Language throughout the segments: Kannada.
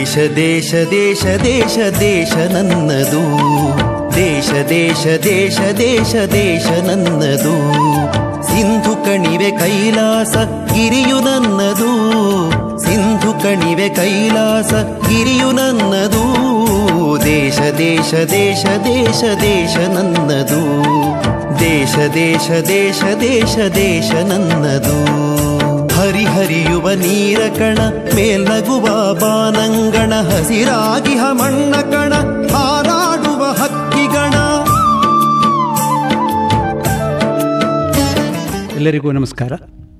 ದೇಶ ದೇಶ ದೇಶ ದೇಶ ದೇಶ ನನ್ನದು, ದೇಶ ದೇಶ ದೇಶ ದೇಶ ದೇಶ ನನ್ನದು. ಸಿಂಧು ಕಣಿವೆ ಕೈಲಾಸ ಗಿರಿಯು ನನ್ನದು, ಸಿಂಧು ಕಣಿವೆ ಕೈಲಾಸ ಗಿರಿಯು ನನ್ನದು. ದೇಶ ದೇಶ ದೇಶ ದೇಶ ದೇಶ ನನ್ನದು, ದೇಶ ದೇಶ ದೇಶ ದೇಶ ದೇಶ ನನ್ನದು. ಹರಿಹರಿಯುವ ನೀರ ಕಣ ಮೇಲ್ನಗುವ ಬಾನಂಗಣ, ಹಸಿರಾಗಿ ಮಣ್ಣ ಕಣ ಹಾರಾಡುವ ಹಕ್ಕಿಗಣ. ಎಲ್ಲರಿಗೂ ನಮಸ್ಕಾರ.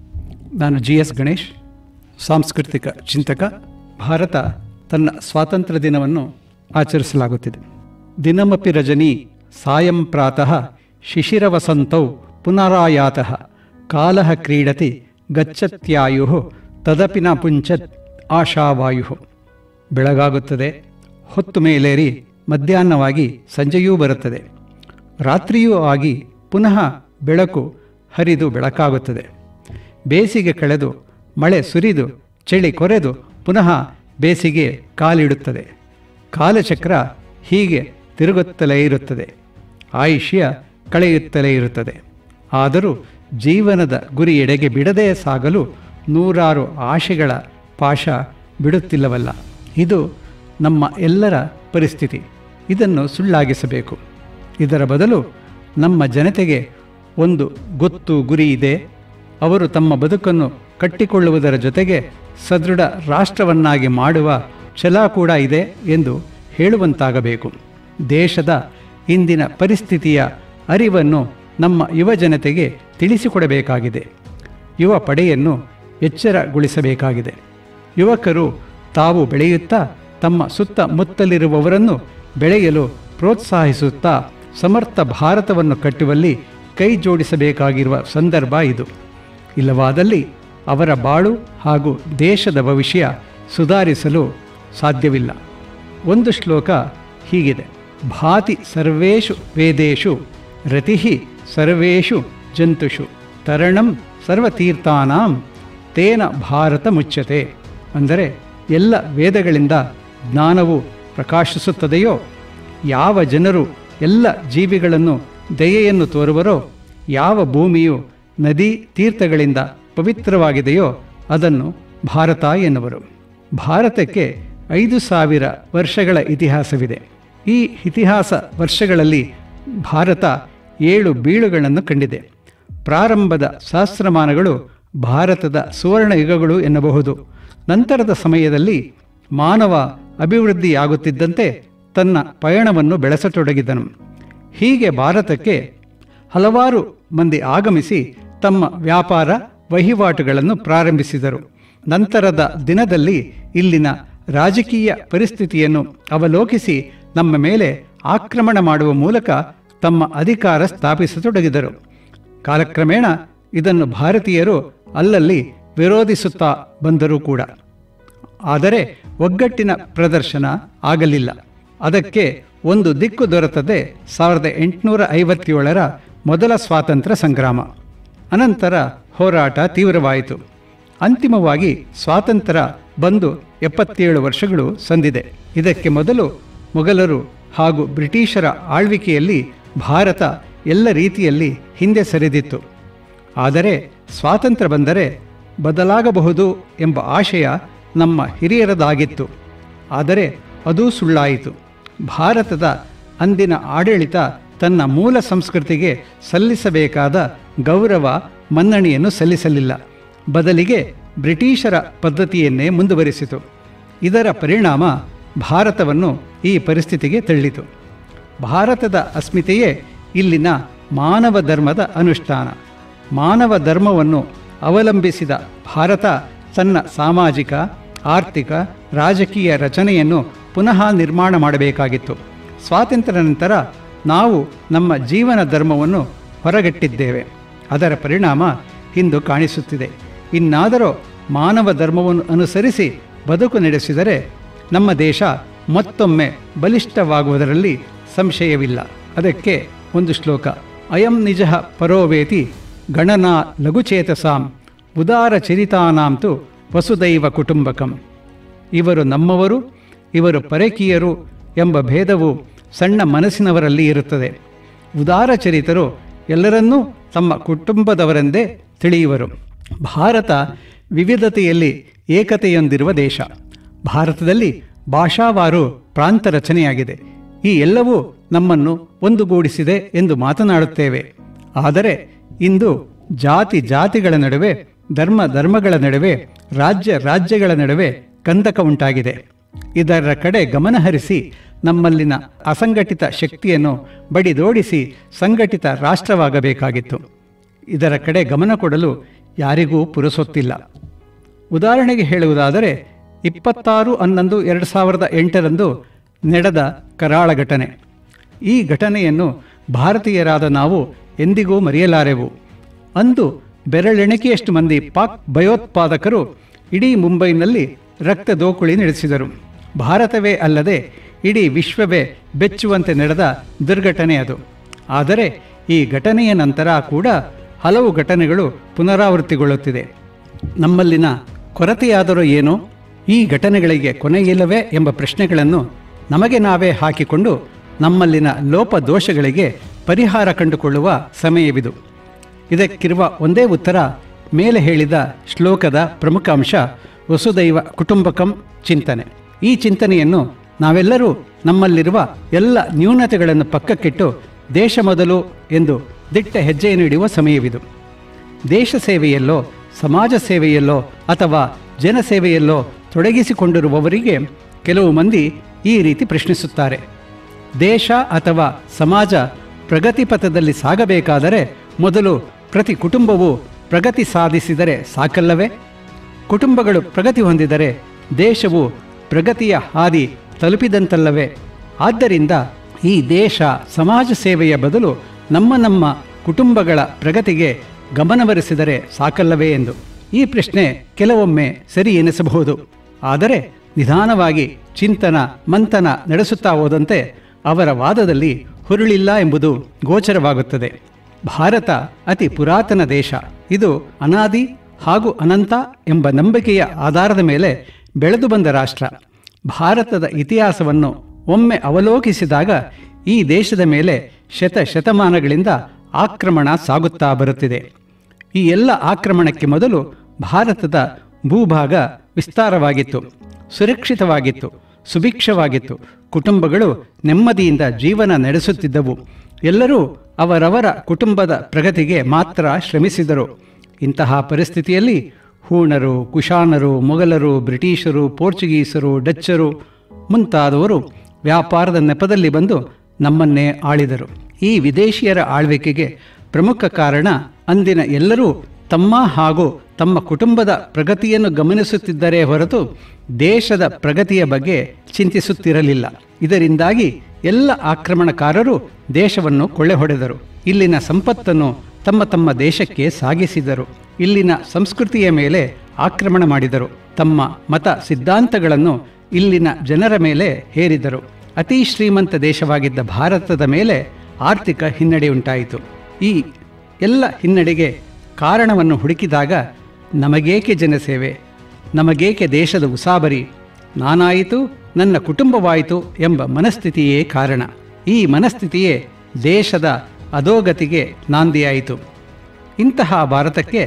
ನಾನು GS ಗಣೇಶ್, ಸಾಂಸ್ಕೃತಿಕ ಚಿಂತಕ. ಭಾರತ ತನ್ನ ಸ್ವಾತಂತ್ರ್ಯ ದಿನವನ್ನು ಆಚರಿಸಲಾಗುತ್ತಿದೆ. ದಿನಮಪಿ ರಜನಿ ಸಾಯಂ ಪ್ರಾತಃ ಶಿಶಿರವಸಂತೌ ಪುನರಾಯಾತಃ ಕಾಲಃ ಕ್ರೀಡತಿ ಗಚ್ಚತ್ಯಾಯು ತದಪಿ ನ ಪುಂಚತ್ ಆಶಾವಾಯು. ಬೆಳಗಾಗುತ್ತದೆ, ಹೊತ್ತು ಮೇಲೇರಿ ಮಧ್ಯಾಹ್ನವಾಗಿ ಸಂಜೆಯೂ ಬರುತ್ತದೆ, ರಾತ್ರಿಯೂ ಆಗಿ ಪುನಃ ಬೆಳಕು ಹರಿದು ಬೆಳಕಾಗುತ್ತದೆ. ಬೇಸಿಗೆ ಕಳೆದು ಮಳೆ ಸುರಿದು ಚಳಿ ಕೊರೆದು ಪುನಃ ಬೇಸಿಗೆ ಕಾಲಿಡುತ್ತದೆ. ಕಾಲಚಕ್ರ ಹೀಗೆ ತಿರುಗುತ್ತಲೇ ಇರುತ್ತದೆ, ಆಯುಷ್ಯ ಕಳೆಯುತ್ತಲೇ ಇರುತ್ತದೆ. ಆದರೂ ಜೀವನದ ಗುರಿಯೆಡೆಗೆ ಬಿಡದೇ ಸಾಗಲು ನೂರಾರು ಆಶೆಗಳ ಪಾಶ ಬಿಡುತ್ತಿಲ್ಲವಲ್ಲ. ಇದು ನಮ್ಮ ಎಲ್ಲರ ಪರಿಸ್ಥಿತಿ. ಇದನ್ನು ಸುಳ್ಳಾಗಿಸಬೇಕು. ಇದರ ಬದಲು ನಮ್ಮ ಜನತೆಗೆ ಒಂದು ಗೊತ್ತು ಗುರಿ ಇದೆ. ಅವರು ತಮ್ಮ ಬದುಕನ್ನು ಕಟ್ಟಿಕೊಳ್ಳುವುದರ ಜೊತೆಗೆ ಸದೃಢ ರಾಷ್ಟ್ರವನ್ನಾಗಿ ಮಾಡುವ ಛಲ ಕೂಡ ಇದೆ ಎಂದು ಹೇಳುವಂತಾಗಬೇಕು. ದೇಶದ ಇಂದಿನ ಪರಿಸ್ಥಿತಿಯ ಅರಿವನ್ನು ನಮ್ಮ ಯುವ ಜನತೆಗೆ ತಿಳಿಸಿಕೊಡಬೇಕಾಗಿದೆ. ಯುವ ಪಡೆಯನ್ನು ಎಚ್ಚರಗೊಳಿಸಬೇಕಾಗಿದೆ. ಯುವಕರು ತಾವು ಬೆಳೆಯುತ್ತಾ ತಮ್ಮ ಸುತ್ತಮುತ್ತಲಿರುವವರನ್ನು ಬೆಳೆಯಲು ಪ್ರೋತ್ಸಾಹಿಸುತ್ತಾ ಸಮರ್ಥ ಭಾರತವನ್ನು ಕಟ್ಟುವಲ್ಲಿ ಕೈ ಜೋಡಿಸಬೇಕಾಗಿರುವ ಸಂದರ್ಭ ಇದು. ಇಲ್ಲವಾದಲ್ಲಿ ಅವರ ಬಾಳು ಹಾಗೂ ದೇಶದ ಭವಿಷ್ಯ ಸುಧಾರಿಸಲು ಸಾಧ್ಯವಿಲ್ಲ. ಒಂದು ಶ್ಲೋಕ ಹೀಗಿದೆ: ಭಾತಿ ಸರ್ವೇಷು ವೇದೇಷು ರತಿಃ ಸರ್ವೇಷು ಜಂತುಷು ತರಣಂ ಸರ್ವತೀರ್ಥಾನಾಂ ತೇನ ಭಾರತ ಮುಚ್ಯತೆ. ಅಂದರೆ ಎಲ್ಲ ವೇದಗಳಿಂದ ಜ್ಞಾನವು ಪ್ರಕಾಶಿಸುತ್ತದೆಯೋ, ಯಾವ ಜನರು ಎಲ್ಲ ಜೀವಿಗಳನ್ನು ದಯೆಯನ್ನು ತೋರುವರೋ, ಯಾವ ಭೂಮಿಯು ನದಿ ತೀರ್ಥಗಳಿಂದ ಪವಿತ್ರವಾಗಿದೆಯೋ ಅದನ್ನು ಭಾರತ ಎನ್ನುವರು. ಭಾರತಕ್ಕೆ 5000 ವರ್ಷಗಳ ಇತಿಹಾಸವಿದೆ. ಈ ಇತಿಹಾಸ ವರ್ಷಗಳಲ್ಲಿ ಭಾರತ 7 ಬೀಳುಗಳನ್ನು ಕಂಡಿದೆ. ಪ್ರಾರಂಭದ ಸಹಸ್ರಮಾನಗಳು ಭಾರತದ ಸುವರ್ಣ ಯುಗಗಳು ಎನ್ನಬಹುದು. ನಂತರದ ಸಮಯದಲ್ಲಿ ಮಾನವ ಅಭಿವೃದ್ಧಿಯಾಗುತ್ತಿದ್ದಂತೆ ತನ್ನ ಪಯಣವನ್ನು ಬೆಳೆಸತೊಡಗಿದನು. ಹೀಗೆ ಭಾರತಕ್ಕೆ ಹಲವಾರು ಮಂದಿ ಆಗಮಿಸಿ ತಮ್ಮ ವ್ಯಾಪಾರ ವಹಿವಾಟುಗಳನ್ನು ಪ್ರಾರಂಭಿಸಿದರು. ನಂತರದ ದಿನದಲ್ಲಿ ಇಲ್ಲಿನ ರಾಜಕೀಯ ಪರಿಸ್ಥಿತಿಯನ್ನು ಅವಲೋಕಿಸಿ ನಮ್ಮ ಮೇಲೆ ಆಕ್ರಮಣ ಮಾಡುವ ಮೂಲಕ ತಮ್ಮ ಅಧಿಕಾರ ಸ್ಥಾಪಿಸತೊಡಗಿದರು. ಕಾಲಕ್ರಮೇಣ ಇದನ್ನು ಭಾರತೀಯರು ಅಲ್ಲಲ್ಲಿ ವಿರೋಧಿಸುತ್ತಾ ಬಂದರೂ ಕೂಡ. ಆದರೆ ಒಗ್ಗಟ್ಟಿನ ಪ್ರದರ್ಶನ ಆಗಲಿಲ್ಲ. ಅದಕ್ಕೆ ಒಂದು ದಿಕ್ಕು ದೊರೆತದೆ 1857ರ ಮೊದಲ ಸ್ವಾತಂತ್ರ್ಯ ಸಂಗ್ರಾಮ. ಅನಂತರ ಹೋರಾಟ ತೀವ್ರವಾಯಿತು. ಅಂತಿಮವಾಗಿ ಸ್ವಾತಂತ್ರ್ಯ ಬಂದು 77 ವರ್ಷಗಳು ಸಂದಿದೆ. ಇದಕ್ಕೆ ಮೊದಲು ಮೊಘಲರು ಹಾಗೂ ಬ್ರಿಟಿಷರ ಆಳ್ವಿಕೆಯಲ್ಲಿ ಭಾರತ ಎಲ್ಲ ರೀತಿಯಲ್ಲಿ ಹಿಂದೆ ಸರಿದಿತ್ತು. ಆದರೆ ಸ್ವಾತಂತ್ರ್ಯ ಬಂದರೆ ಬದಲಾಗಬಹುದು ಎಂಬ ಆಶಯ ನಮ್ಮ ಹಿರಿಯರದಾಗಿತ್ತು. ಆದರೆ ಅದೂ ಸುಳ್ಳಾಯಿತು. ಭಾರತದ ಅಂದಿನ ಆಡಳಿತ ತನ್ನ ಮೂಲ ಸಂಸ್ಕೃತಿಗೆ ಸಲ್ಲಿಸಬೇಕಾದ ಗೌರವ ಮನ್ನಣೆಯನ್ನು ಸಲ್ಲಿಸಲಿಲ್ಲ. ಬದಲಿಗೆ ಬ್ರಿಟಿಷರ ಪದ್ಧತಿಯನ್ನೇ ಮುಂದುವರಿಸಿತು. ಇದರ ಪರಿಣಾಮ ಭಾರತವನ್ನು ಈ ಪರಿಸ್ಥಿತಿಗೆ ತಳ್ಳಿತು. ಭಾರತದ ಅಸ್ಮಿತೆಯೇ ಇಲ್ಲಿನ ಮಾನವ ಧರ್ಮದ ಅನುಷ್ಠಾನ. ಮಾನವ ಧರ್ಮವನ್ನು ಅವಲಂಬಿಸಿದ ಭಾರತ ತನ್ನ ಸಾಮಾಜಿಕ, ಆರ್ಥಿಕ, ರಾಜಕೀಯ ರಚನೆಯನ್ನು ಪುನಃ ನಿರ್ಮಾಣ ಮಾಡಬೇಕಾಗಿತ್ತು. ಸ್ವಾತಂತ್ರ್ಯ ನಂತರ ನಾವು ನಮ್ಮ ಜೀವನ ಧರ್ಮವನ್ನು ಹೊರಗಟ್ಟಿದ್ದೇವೆ. ಅದರ ಪರಿಣಾಮ ಇಂದು ಕಾಣಿಸುತ್ತಿದೆ. ಇನ್ನಾದರೂ ಮಾನವ ಧರ್ಮವನ್ನು ಅನುಸರಿಸಿ ಬದುಕು ನಡೆಸಿದರೆ ನಮ್ಮ ದೇಶ ಮತ್ತೊಮ್ಮೆ ಬಲಿಷ್ಠವಾಗುವುದರಲ್ಲಿ ಸಂಶಯವಿಲ್ಲ. ಅದಕ್ಕೆ ಒಂದು ಶ್ಲೋಕ: ಅಯಂ ನಿಜ ಪರೋವೇತಿ ಗಣನಾ ಲಘುಚೇತಸಾಂ ಉದಾರ ಚರಿತಾನಾಂತು ವಸುದೈವ ಕುಟುಂಬಕಂ. ಇವರು ನಮ್ಮವರು, ಇವರು ಪರಕೀಯರು ಎಂಬ ಭೇದವು ಸಣ್ಣ ಮನಸ್ಸಿನವರಲ್ಲಿ ಇರುತ್ತದೆ. ಉದಾರ ಚರಿತರು ಎಲ್ಲರನ್ನೂ ತಮ್ಮ ಕುಟುಂಬದವರೆಂದೇ ತಿಳಿಯುವರು. ಭಾರತ ವಿವಿಧತೆಯಲ್ಲಿ ಏಕತೆಯೊಂದಿರುವ ದೇಶ. ಭಾರತದಲ್ಲಿ ಭಾಷಾವಾರು ಪ್ರಾಂತ ರಚನೆಯಾಗಿದೆ. ಈ ಎಲ್ಲವೂ ನಮ್ಮನ್ನು ಒಂದುಗೂಡಿಸಿದೆ ಎಂದು ಮಾತನಾಡುತ್ತೇವೆ. ಆದರೆ ಇಂದು ಜಾತಿ ಜಾತಿಗಳ ನಡುವೆ, ಧರ್ಮ ಧರ್ಮಗಳ ನಡುವೆ, ರಾಜ್ಯ ರಾಜ್ಯಗಳ ನಡುವೆ ಕಂದಕ ಉಂಟಾಗಿದೆ. ಇದರ ಕಡೆ ಗಮನಹರಿಸಿ ನಮ್ಮಲ್ಲಿನ ಅಸಂಘಟಿತ ಶಕ್ತಿಯನ್ನು ಬಡಿದೋಡಿಸಿ ಸಂಘಟಿತ ರಾಷ್ಟ್ರವಾಗಬೇಕಾಗಿತ್ತು. ಇದರ ಕಡೆ ಗಮನ ಕೊಡಲು ಯಾರಿಗೂ ಪುರಸೊತ್ತಿಲ್ಲ. ಉದಾಹರಣೆಗೆ ಹೇಳುವುದಾದರೆ 26/11/2008 ನಡೆದ ಕರಾಳ ಘಟನೆ. ಈ ಘಟನೆಯನ್ನು ಭಾರತೀಯರಾದ ನಾವು ಎಂದಿಗೂ ಮರೆಯಲಾರೆವು. ಅಂದು ಬೆರಳೆಣಿಕೆಯಷ್ಟು ಮಂದಿ ಪಾಕ್ ಭಯೋತ್ಪಾದಕರು ಇಡೀ ಮುಂಬೈನಲ್ಲಿ ರಕ್ತ ದೋಕುಳಿ ನಡೆಸಿದರು. ಭಾರತವೇ ಅಲ್ಲದೆ ಇಡೀ ವಿಶ್ವವೇ ಬೆಚ್ಚುವಂತೆ ನಡೆದ ದುರ್ಘಟನೆ ಅದು. ಆದರೆ ಈ ಘಟನೆಯ ನಂತರ ಕೂಡ ಹಲವು ಘಟನೆಗಳು ಪುನರಾವೃತ್ತಿಗೊಳ್ಳುತ್ತಿದೆ. ನಮ್ಮಲ್ಲಿನ ಕೊರತೆಯಾದರೂ ಏನೋ, ಈ ಘಟನೆಗಳಿಗೆ ಕೊನೆಯಿಲ್ಲವೇ ಎಂಬ ಪ್ರಶ್ನೆಗಳನ್ನು ನಮಗೆ ನಾವೇ ಹಾಕಿಕೊಂಡು ನಮ್ಮಲ್ಲಿನ ಲೋಪದೋಷಗಳಿಗೆ ಪರಿಹಾರ ಕಂಡುಕೊಳ್ಳುವ ಸಮಯವಿದು. ಇದಕ್ಕಿರುವ ಒಂದೇ ಉತ್ತರ ಮೇಲೆ ಹೇಳಿದ ಶ್ಲೋಕದ ಪ್ರಮುಖ ಅಂಶ ವಸುದೈವ ಕುಟುಂಬಕಂ ಚಿಂತನೆ. ಈ ಚಿಂತನೆಯನ್ನು ನಾವೆಲ್ಲರೂ ನಮ್ಮಲ್ಲಿರುವ ಎಲ್ಲ ನ್ಯೂನತೆಗಳನ್ನು ಪಕ್ಕಕ್ಕಿಟ್ಟು ದೇಶ ಮೊದಲು ಎಂದು ದಿಟ್ಟ ಹೆಜ್ಜೆಯನ್ನು ಇಡುವ ಸಮಯವಿದು. ದೇಶ ಸೇವೆಯಲ್ಲೋ, ಸಮಾಜ ಸೇವೆಯಲ್ಲೋ ಅಥವಾ ಜನಸೇವೆಯಲ್ಲೋ ತೊಡಗಿಸಿಕೊಂಡಿರುವವರಿಗೆ ಕೆಲವು ಮಂದಿ ಈ ರೀತಿ ಪ್ರಶ್ನಿಸುತ್ತಾರೆ. ದೇಶ ಅಥವಾ ಸಮಾಜ ಪ್ರಗತಿ ಪಥದಲ್ಲಿ ಸಾಗಬೇಕಾದರೆ ಮೊದಲು ಪ್ರತಿ ಕುಟುಂಬವೂ ಪ್ರಗತಿ ಸಾಧಿಸಿದರೆ ಸಾಕಲ್ಲವೇ? ಕುಟುಂಬಗಳು ಪ್ರಗತಿ ಹೊಂದಿದರೆ ದೇಶವು ಪ್ರಗತಿಯ ಹಾದಿ ತಲುಪಿದಂತಲ್ಲವೇ? ಆದ್ದರಿಂದ ಈ ದೇಶ ಸಮಾಜ ಸೇವೆಯ ಬದಲು ನಮ್ಮ ಕುಟುಂಬಗಳ ಪ್ರಗತಿಗೆ ಗಮನಹರಿಸಿದರೆ ಸಾಕಲ್ಲವೇ ಎಂದು. ಈ ಪ್ರಶ್ನೆ ಕೆಲವೊಮ್ಮೆ ಸರಿ ಎನಿಸಬಹುದು. ಆದರೆ ನಿಧಾನವಾಗಿ ಚಿಂತನ ಮಂಥನ ನಡೆಸುತ್ತಾ ಹೋದಂತೆ ಅವರ ವಾದದಲ್ಲಿ ಹುರುಳಿಲ್ಲ ಎಂಬುದು ಗೋಚರವಾಗುತ್ತದೆ. ಭಾರತ ಅತಿ ಪುರಾತನ ದೇಶ. ಇದು ಅನಾದಿ ಹಾಗೂ ಅನಂತ ಎಂಬ ನಂಬಿಕೆಯ ಆಧಾರದ ಮೇಲೆ ಬೆಳೆದು ಬಂದ ರಾಷ್ಟ್ರ. ಭಾರತದ ಇತಿಹಾಸವನ್ನು ಒಮ್ಮೆ ಅವಲೋಕಿಸಿದಾಗ ಈ ದೇಶದ ಮೇಲೆ ಶತಮಾನಗಳಿಂದ ಆಕ್ರಮಣ ಸಾಗುತ್ತಾ ಬರುತ್ತಿದೆ. ಈ ಎಲ್ಲ ಆಕ್ರಮಣಕ್ಕೆ ಮೊದಲು ಭಾರತದ ಭೂಭಾಗ ವಿಸ್ತಾರವಾಗಿತ್ತು, ಸುರಕ್ಷಿತವಾಗಿತ್ತು, ಸುಭಿಕ್ಷವಾಗಿತ್ತು. ಕುಟುಂಬಗಳು ನೆಮ್ಮದಿಯಿಂದ ಜೀವನ ನಡೆಸುತ್ತಿದ್ದವು. ಎಲ್ಲರೂ ಅವರವರ ಕುಟುಂಬದ ಪ್ರಗತಿಗೆ ಮಾತ್ರ ಶ್ರಮಿಸಿದರು. ಇಂತಹ ಪರಿಸ್ಥಿತಿಯಲ್ಲಿ ಹೂಣರು, ಕುಶಾನರು, ಮೊಘಲರು, ಬ್ರಿಟಿಷರು, ಪೋರ್ಚುಗೀಸರು, ಡಚ್ಚರು ಮುಂತಾದವರು ವ್ಯಾಪಾರದ ನೆಪದಲ್ಲಿ ಬಂದು ನಮ್ಮನ್ನೇ ಆಳಿದರು. ಈ ವಿದೇಶಿಯರ ಆಳ್ವಿಕೆಗೆ ಪ್ರಮುಖ ಕಾರಣ ಅಂದಿನ ಎಲ್ಲರೂ ತಮ್ಮ ಹಾಗೂ ತಮ್ಮ ಕುಟುಂಬದ ಪ್ರಗತಿಯನ್ನು ಗಮನಿಸುತ್ತಿದ್ದರೇ ಹೊರತು ದೇಶದ ಪ್ರಗತಿಯ ಬಗ್ಗೆ ಚಿಂತಿಸುತ್ತಿರಲಿಲ್ಲ. ಇದರಿಂದಾಗಿ ಎಲ್ಲ ಆಕ್ರಮಣಕಾರರು ದೇಶವನ್ನು ಕೊಳ್ಳೆ ಹೊಡೆದರು. ಇಲ್ಲಿನ ಸಂಪತ್ತನ್ನು ತಮ್ಮ ದೇಶಕ್ಕೆ ಸಾಗಿಸಿದರು. ಇಲ್ಲಿನ ಸಂಸ್ಕೃತಿಯ ಮೇಲೆ ಆಕ್ರಮಣ ಮಾಡಿದರು. ತಮ್ಮ ಮತ ಸಿದ್ಧಾಂತಗಳನ್ನು ಇಲ್ಲಿನ ಜನರ ಮೇಲೆ ಹೇರಿದರು. ಅತಿ ಶ್ರೀಮಂತ ದೇಶವಾಗಿದ್ದ ಭಾರತದ ಮೇಲೆ ಆರ್ಥಿಕ ಹಿನ್ನಡೆಯುಂಟಾಯಿತು. ಈ ಎಲ್ಲ ಹಿನ್ನಡೆಗೆ ಕಾರಣವನ್ನು ಹುಡುಕಿದಾಗ ನಮಗೇಕೆ ಜನಸೇವೆ, ನಮಗೇಕೆ ದೇಶದ ಉಸಾಬರಿ, ನಾನಾಯಿತು ನನ್ನ ಕುಟುಂಬವಾಯಿತು ಎಂಬ ಮನಸ್ಥಿತಿಯೇ ಕಾರಣ. ಈ ಮನಸ್ಥಿತಿಯೇ ದೇಶದ ಅಧೋಗತಿಗೆ ನಾಂದಿಯಾಯಿತು. ಇಂತಹ ಭಾರತಕ್ಕೆ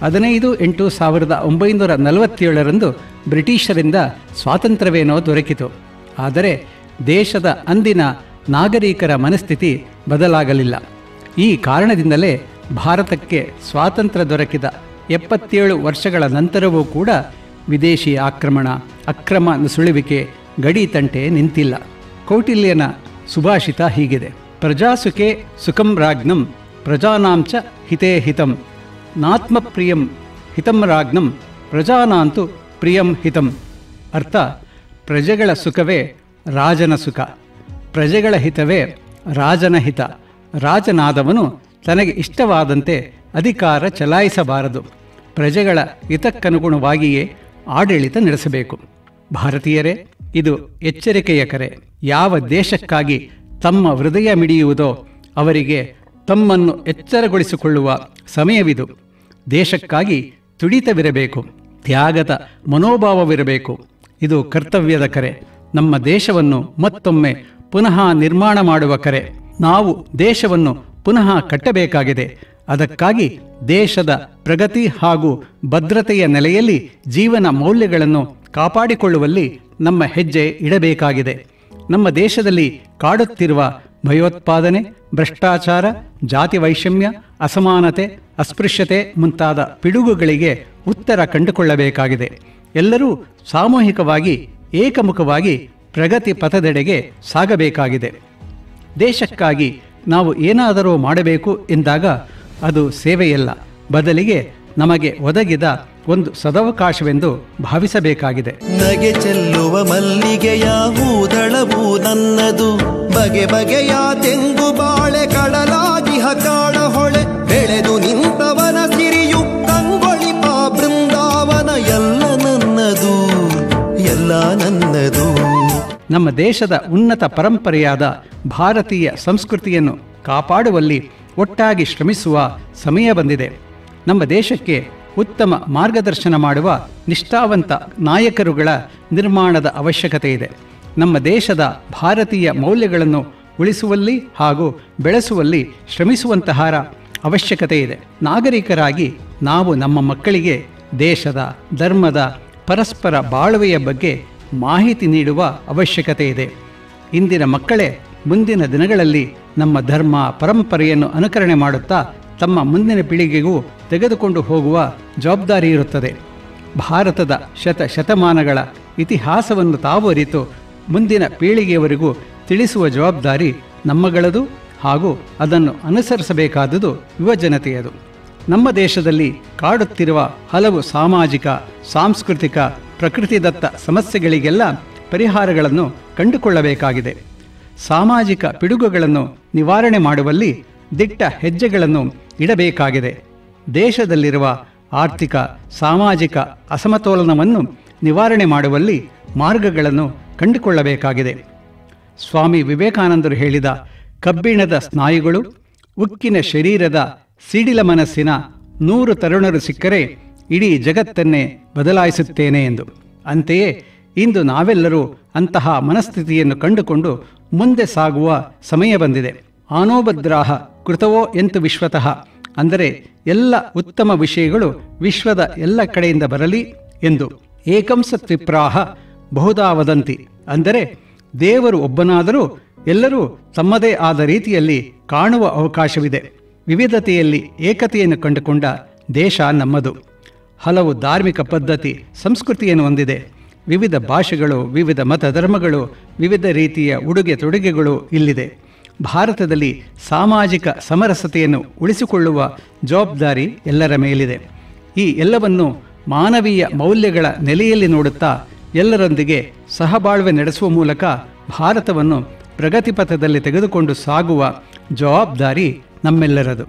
15/8/1947 ಬ್ರಿಟಿಷರಿಂದ ಸ್ವಾತಂತ್ರ್ಯವೇನೋ ದೊರಕಿತು. ಆದರೆ ದೇಶದ ಅಂದಿನ ನಾಗರಿಕರ ಮನಸ್ಥಿತಿ ಬದಲಾಗಲಿಲ್ಲ. ಈ ಕಾರಣದಿಂದಲೇ ಭಾರತಕ್ಕೆ ಸ್ವಾತಂತ್ರ್ಯ ದೊರಕಿದ 77 ವರ್ಷಗಳ ನಂತರವೂ ಕೂಡ ವಿದೇಶಿ ಆಕ್ರಮಣ, ಅಕ್ರಮ ನುಸುಳುವಿಕೆ, ಗಡಿ ತಂಟೆ ನಿಂತಿಲ್ಲ. ಕೌಟಿಲ್ಯನ ಸುಭಾಷಿತ ಹೀಗಿದೆ: ಪ್ರಜಾಸುಖೇ ಸುಖಂ ರಾಜ್ಞಂ ಪ್ರಜಾನಾಂಚ ಹಿತೇ ಹಿತಂ ನಾತ್ಮಪ್ರಿಯಂ ಹಿತಂ ರಾಜ್ಞಂ ಪ್ರಜಾನಾಂತು ಪ್ರಿಯಂ ಹಿತಂ. ಅರ್ಥ, ಪ್ರಜೆಗಳ ಸುಖವೇ ರಾಜನ ಸುಖ, ಪ್ರಜೆಗಳ ಹಿತವೇ ರಾಜನ ಹಿತ. ರಾಜನಾದವನು ತನಗೆ ಇಷ್ಟವಾದಂತೆ ಅಧಿಕಾರ ಚಲಾಯಿಸಬಾರದು. ಪ್ರಜೆಗಳ ಹಿತಕ್ಕನುಗುಣವಾಗಿಯೇ ಆಡಳಿತ ನಡೆಸಬೇಕು. ಭಾರತೀಯರೇ, ಇದು ಎಚ್ಚರಿಕೆಯ ಕರೆ. ಯಾವ ದೇಶಕ್ಕಾಗಿ ತಮ್ಮ ಹೃದಯ ಮಿಡಿಯುವುದೋ ಅವರಿಗೆ ತಮ್ಮನ್ನು ಎಚ್ಚರಗೊಳಿಸಿಕೊಳ್ಳುವ ಸಮಯವಿದು. ದೇಶಕ್ಕಾಗಿ ತುಡಿತವಿರಬೇಕು, ತ್ಯಾಗದ ಮನೋಭಾವವಿರಬೇಕು. ಇದು ಕರ್ತವ್ಯದ ಕರೆ. ನಮ್ಮ ದೇಶವನ್ನು ಮತ್ತೊಮ್ಮೆ ಪುನಃ ನಿರ್ಮಾಣ ಮಾಡುವ ಕರೆ. ನಾವು ದೇಶವನ್ನು ಪುನಃ ಕಟ್ಟಬೇಕಾಗಿದೆ. ಅದಕ್ಕಾಗಿ ದೇಶದ ಪ್ರಗತಿ ಹಾಗೂ ಭದ್ರತೆಯ ನೆಲೆಯಲ್ಲಿ ಜೀವನ ಮೌಲ್ಯಗಳನ್ನು ಕಾಪಾಡಿಕೊಳ್ಳುವಲ್ಲಿ ನಮ್ಮ ಹೆಜ್ಜೆ ಇಡಬೇಕಾಗಿದೆ. ನಮ್ಮ ದೇಶದಲ್ಲಿ ಕಾಡುತ್ತಿರುವ ಭಯೋತ್ಪಾದನೆ, ಭ್ರಷ್ಟಾಚಾರ, ಜಾತಿ ವೈಷಮ್ಯ, ಅಸಮಾನತೆ, ಅಸ್ಪೃಶ್ಯತೆ ಮುಂತಾದ ಪಿಡುಗುಗಳಿಗೆ ಉತ್ತರ ಕಂಡುಕೊಳ್ಳಬೇಕಾಗಿದೆ. ಎಲ್ಲರೂ ಸಾಮೂಹಿಕವಾಗಿ ಏಕಮುಖವಾಗಿ ಪ್ರಗತಿ ಪಥದೆಡೆಗೆ ಸಾಗಬೇಕಾಗಿದೆ. ದೇಶಕ್ಕಾಗಿ ನಾವು ಏನಾದರೂ ಮಾಡಬೇಕು ಎಂದಾಗ ಅದು ಸೇವೆಯಲ್ಲ, ಬದಲಿಗೆ ನಮಗೆ ಒದಗಿದ ಒಂದು ಸದವಕಾಶವೆಂದು ಭಾವಿಸಬೇಕಾಗಿದೆ. ನಗೆ ಚೆಲ್ಲುವ ಮಲ್ಲಿಗೆಯ ಹೂದಳವು ನನ್ನದು, ಬಗೆ ಬಗೆಯ ತೆಂಗು ಬಾಳೆ ಕಡಲಾಗಿಹ ಕಾಡ ಹೊಳೆ, ಬೆಳೆದು ನಿಂತವನ ಸಿರಿಯು ತಂಗೊಳಿಪ ಬೃಂದಾವನ, ಎಲ್ಲ ನನ್ನದು, ಎಲ್ಲ ನನ್ನದು. ನಮ್ಮ ದೇಶದ ಉನ್ನತ ಪರಂಪರೆಯಾದ ಭಾರತೀಯ ಸಂಸ್ಕೃತಿಯನ್ನು ಕಾಪಾಡುವಲ್ಲಿ ಒಟ್ಟಾಗಿ ಶ್ರಮಿಸುವ ಸಮಯ ಬಂದಿದೆ. ನಮ್ಮ ದೇಶಕ್ಕೆ ಉತ್ತಮ ಮಾರ್ಗದರ್ಶನ ಮಾಡುವ ನಿಷ್ಠಾವಂತ ನಾಯಕರುಗಳ ನಿರ್ಮಾಣದ ಅವಶ್ಯಕತೆ ಇದೆ. ನಮ್ಮ ದೇಶದ ಭಾರತೀಯ ಮೌಲ್ಯಗಳನ್ನು ಉಳಿಸುವಲ್ಲಿ ಹಾಗೂ ಬೆಳೆಸುವಲ್ಲಿ ಶ್ರಮಿಸುವಂತಹ ಅವಶ್ಯಕತೆ ಇದೆ. ನಾಗರಿಕರಾಗಿ ನಾವು ನಮ್ಮ ಮಕ್ಕಳಿಗೆ ದೇಶದ, ಧರ್ಮದ, ಪರಸ್ಪರ ಬಾಳುವೆಯ ಬಗ್ಗೆ ಮಾಹಿತಿ ನೀಡುವ ಅವಶ್ಯಕತೆ ಇದೆ. ಇಂದಿನ ಮಕ್ಕಳೇ ಮುಂದಿನ ದಿನಗಳಲ್ಲಿ ನಮ್ಮ ಧರ್ಮ ಪರಂಪರೆಯನ್ನು ಅನುಕರಣೆ ಮಾಡುತ್ತಾ ತಮ್ಮ ಮುಂದಿನ ಪೀಳಿಗೆಗೂ ತೆಗೆದುಕೊಂಡು ಹೋಗುವ ಜವಾಬ್ದಾರಿ ಇರುತ್ತದೆ. ಭಾರತದ ಶತಮಾನಗಳ ಇತಿಹಾಸವನ್ನು ತಾವು ಅರಿತು ಮುಂದಿನ ಪೀಳಿಗೆಯವರೆಗೂ ತಿಳಿಸುವ ಜವಾಬ್ದಾರಿ ನಮ್ಮಗಳದು ಹಾಗೂ ಅದನ್ನು ಅನುಸರಿಸಬೇಕಾದುದು ಯುವಜನತೆಯದು. ನಮ್ಮ ದೇಶದಲ್ಲಿ ಕಾಡುತ್ತಿರುವ ಹಲವು ಸಾಮಾಜಿಕ, ಸಾಂಸ್ಕೃತಿಕ, ಪ್ರಕೃತಿದತ್ತ ಸಮಸ್ಯೆಗಳಿಗೆಲ್ಲ ಪರಿಹಾರಗಳನ್ನು ಕಂಡುಕೊಳ್ಳಬೇಕಾಗಿದೆ. ಸಾಮಾಜಿಕ ಪಿಡುಗುಗಳನ್ನು ನಿವಾರಣೆ ಮಾಡುವಲ್ಲಿ ದಿಟ್ಟ ಹೆಜ್ಜೆಗಳನ್ನು ಇಡಬೇಕಾಗಿದೆ. ದೇಶದಲ್ಲಿರುವ ಆರ್ಥಿಕ, ಸಾಮಾಜಿಕ ಅಸಮತೋಲನವನ್ನು ನಿವಾರಣೆ ಮಾಡುವಲ್ಲಿ ಮಾರ್ಗಗಳನ್ನು ಕಂಡುಕೊಳ್ಳಬೇಕಾಗಿದೆ. ಸ್ವಾಮಿ ವಿವೇಕಾನಂದರು ಹೇಳಿದ ಕಬ್ಬಿಣದ ಸ್ನಾಯುಗಳು, ಉಕ್ಕಿನ ಶರೀರದ ಸಿಡಿಲ ಮನಸ್ಸಿನ 100 ತರುಣರು ಸಿಕ್ಕರೆ ಇಡೀ ಜಗತ್ತನ್ನೇ ಬದಲಾಯಿಸುತ್ತೇನೆ ಎಂದು. ಅಂತೆಯೇ ಇಂದು ನಾವೆಲ್ಲರೂ ಅಂತಹ ಮನಸ್ಥಿತಿಯನ್ನು ಕಂಡುಕೊಂಡು ಮುಂದೆ ಸಾಗುವ ಸಮಯ ಬಂದಿದೆ. ಆನೋಭದ್ರಾಹ ಕೃತವೋ ಎಂತು ವಿಶ್ವತಃ, ಅಂದರೆ ಎಲ್ಲ ಉತ್ತಮ ವಿಷಯಗಳು ವಿಶ್ವದ ಎಲ್ಲ ಕಡೆಯಿಂದ ಬರಲಿ ಎಂದು. ಏಕಂಸತ್ವಿಪ್ರಾಹ ಬಹುಧಾ ವದಂತಿ, ಅಂದರೆ ದೇವರು ಒಬ್ಬನಾದರೂ ಎಲ್ಲರೂ ತಮ್ಮದೇ ಆದ ರೀತಿಯಲ್ಲಿ ಕಾಣುವ ಅವಕಾಶವಿದೆ. ವಿವಿಧತೆಯಲ್ಲಿ ಏಕತೆಯನ್ನು ಕಂಡುಕೊಂಡ ದೇಶ ನಮ್ಮದು. ಹಲವು ಧಾರ್ಮಿಕ ಪದ್ಧತಿ, ಸಂಸ್ಕೃತಿಯನ್ನು ಹೊಂದಿದೆ. ವಿವಿಧ ಭಾಷೆಗಳು, ವಿವಿಧ ಮತ ಧರ್ಮಗಳು, ವಿವಿಧ ರೀತಿಯ ಉಡುಗೆ ತೊಡುಗೆಗಳು ಇಲ್ಲಿದೆ. ಭಾರತದಲ್ಲಿ ಸಾಮಾಜಿಕ ಸಮರಸತೆಯನ್ನು ಉಳಿಸಿಕೊಳ್ಳುವ ಜವಾಬ್ದಾರಿ ಎಲ್ಲರ ಮೇಲಿದೆ. ಈ ಎಲ್ಲವನ್ನು ಮಾನವೀಯ ಮೌಲ್ಯಗಳ ನೆಲೆಯಲ್ಲಿ ನೋಡುತ್ತಾ ಎಲ್ಲರೊಂದಿಗೆ ಸಹಬಾಳ್ವೆ ನಡೆಸುವ ಮೂಲಕ ಭಾರತವನ್ನು ಪ್ರಗತಿಪಥದಲ್ಲಿ ತೆಗೆದುಕೊಂಡು ಸಾಗುವ ಜವಾಬ್ದಾರಿ ನಮ್ಮೆಲ್ಲರದು.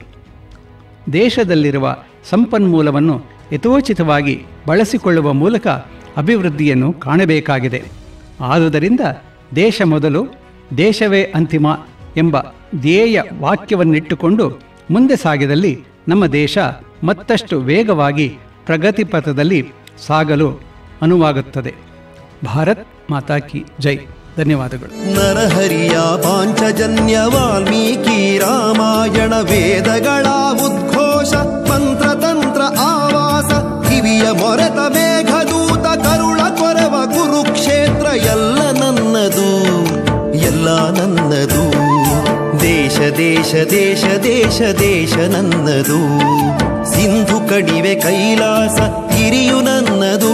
ದೇಶದಲ್ಲಿರುವ ಸಂಪನ್ಮೂಲವನ್ನು ಯಥೋಚಿತವಾಗಿ ಬಳಸಿಕೊಳ್ಳುವ ಮೂಲಕ ಅಭಿವೃದ್ಧಿಯನ್ನು ಕಾಣಬೇಕಾಗಿದೆ. ಆದುದರಿಂದ ದೇಶ ಮೊದಲು, ದೇಶವೇ ಅಂತಿಮ ಎಂಬ ಧ್ಯೇಯ ವಾಕ್ಯವನ್ನಿಟ್ಟುಕೊಂಡು ಮುಂದೆ ಸಾಗಿದಲ್ಲಿ ನಮ್ಮ ದೇಶ ಮತ್ತಷ್ಟು ವೇಗವಾಗಿ ಪ್ರಗತಿಪಥದಲ್ಲಿ ಸಾಗಲು ಅನುವಾಗುತ್ತದೆ. ಭಾರತ್ ಮಾತಾ ಕಿ ಜೈ. ಧನ್ಯವಾದಗಳು. ನರಹರಿಯ ಪಾಂಚಜನ್ಯ ವಾಲ್ಮೀಕಿ ರಾಮಾಯಣ ವೇದಗಳ ಉದ್ಘೋಷ, ಮಂತ್ರತಂತ್ರ ಆವಾಸ, ಕಿವಿಯ ಮೊರೆತ ಮೇಘದೂತ, ಕರುಳ ಕೊರವ ಕುರುಕ್ಷೇತ್ರ, ಎಲ್ಲ ನನ್ನದು, ಎಲ್ಲ ನನ್ನದು. ದೇಶ ದೇಶ ದೇಶ ದೇಶ ದೇಶ ನನ್ನದು. ಸಿಂಧು ಕಣಿವೆ ಕೈಲಾಸ ಗಿರಿಯು ನನ್ನದು.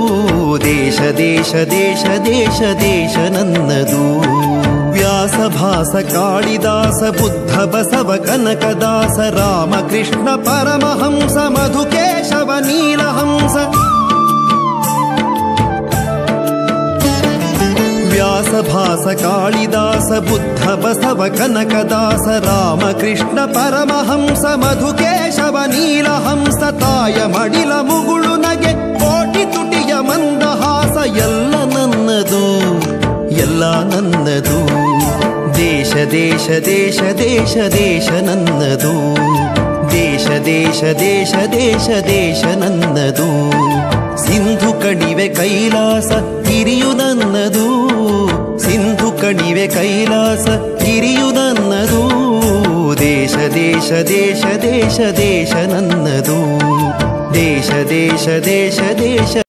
ದೇಶ ದೇಶ ದೇಶ ದೇಶ ದೇಶ ನನ್ನದು. ವ್ಯಾಸ ಭಾಸ ಕಾಳಿದಾಸ ಬುದ್ಧ ಬಸವ ಕನಕದಾಸ ರಾಮಕೃಷ್ಣ ಪರಮಹಂಸ ಮಧುಕೇಶವ ನೀಲಹಂಸ. ವ್ಯಾಸ ಭಾಸ ಕಾಳಿದಾಸ ಬುದ್ಧ ಬಸವ ಕನಕದಾಸ ರಾಮಕೃಷ್ಣ ಪರಮಹಂಸ ಮಧುಕೇಶವ ನೀಲಹಂಸ. ತಾಯ ಮಡಿಲ ಮುಗುಳು ನಗೆ ಕೋಟಿ ತುಟಿಯ ಮಂದಹಾಸ, ಎಲ್ಲ ನನ್ನದು, ಎಲ್ಲ ನನ್ನದು. ದೇಶ ದೇಶ ದೇಶ ದೇಶ ದೇಶ ನನ್ನದು. ದೇಶ ದೇಶ ದೇಶ ದೇಶ ದೇಶ ನನ್ನದು. ಸಿಂಧು ಕಣಿವೆ ಕೈಲಾಸ ಗಿರಿಯು ನನ್ನದು. ಕೈಲಾಸ ಗಿರಿಯು ನನ್ನದು, ದೇಶ ದೇಶ ದೇಶ ದೇಶ ದೇಶ ನನ್ನದು, ದೇಶ ದೇಶ ದೇಶ ದೇಶ